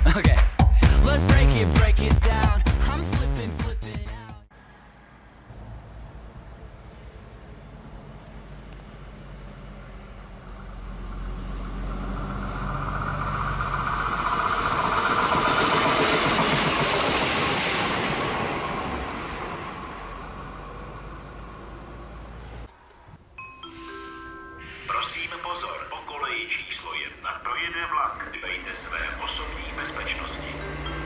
Okay, let's break it down. I'm flipping out. Prosím pozor, po koleji číslo 1 projede vlak. Dbejte své osobní bezpečnosti.